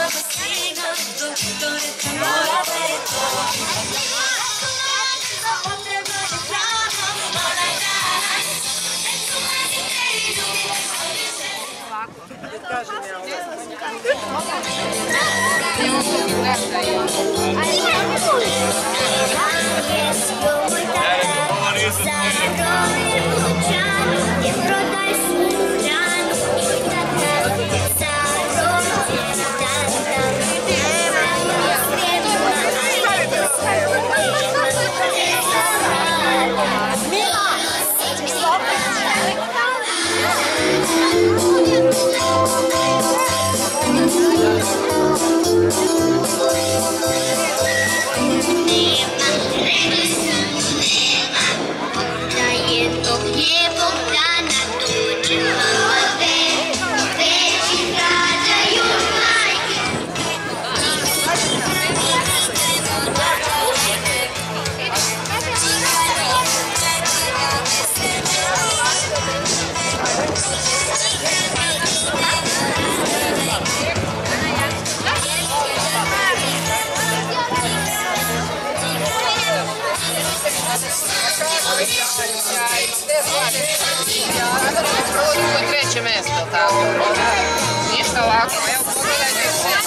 Treće mjesto, tako. Ništa lako, evo pogledajte.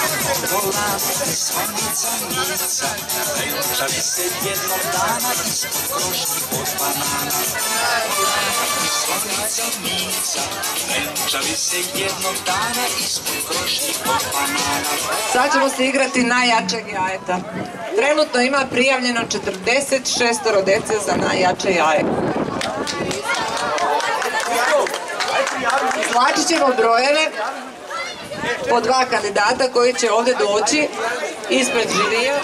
Sad ćemo se igrati najjačeg jajeta. Trenutno ima prijavljeno 46 dece za najjače jaje. Izvlačit ćemo brojeve po 2 kandidata koji će ovdje doći ispred žirija.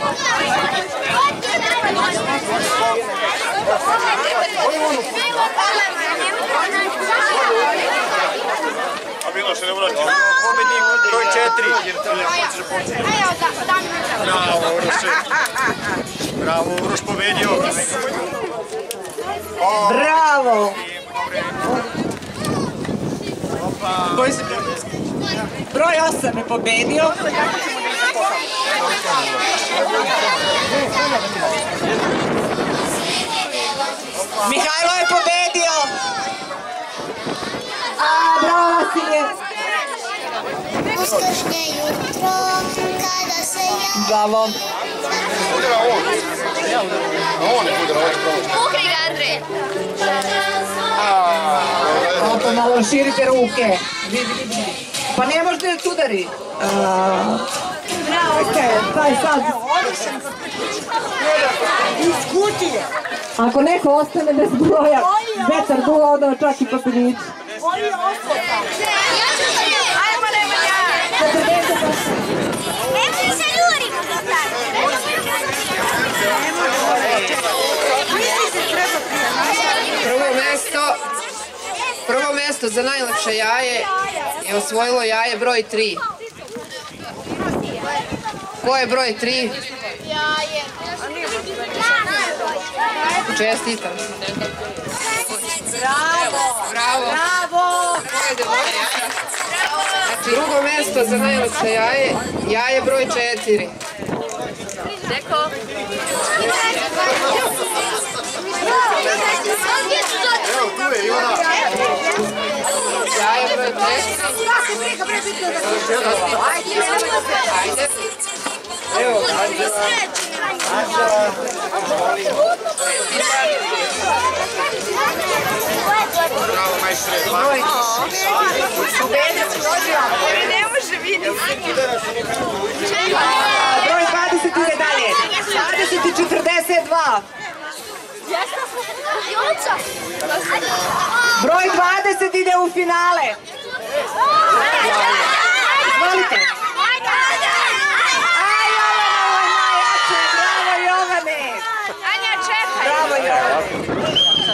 Pobednik broj 4. Bravo, Uroš pobedio. Bravo! Broj 8 je pobedio. Mihajlo je pobedio. Bravo, Vasilije. Uskršnje jutro, kada se ja... Bravo. Pukri ga, Andrej. Malo širite ruke. Pa ne možete da sudari. Kaj sad? Ako neko ostane bez broja, vetar duo, onda čak i papirić. Prvo mjesto za najlepše jaje je osvojilo jaje broj 3. Ko je broj 3? Jaje. Čestitam. Bravo. Znači, drugo mjesto za najlepše jaje, jaje broj 4. Neko? Evo, tu je Ivana. Jaje broj 4. Ajde. Evo, bravo, majstre. Ne može vidjeti. Broj 20 ide dalje. 20 i 42. Broj 20 ide u finale. Izvolite. Bravo, Jovane! Anja, čekaj! Bravo, Jovane!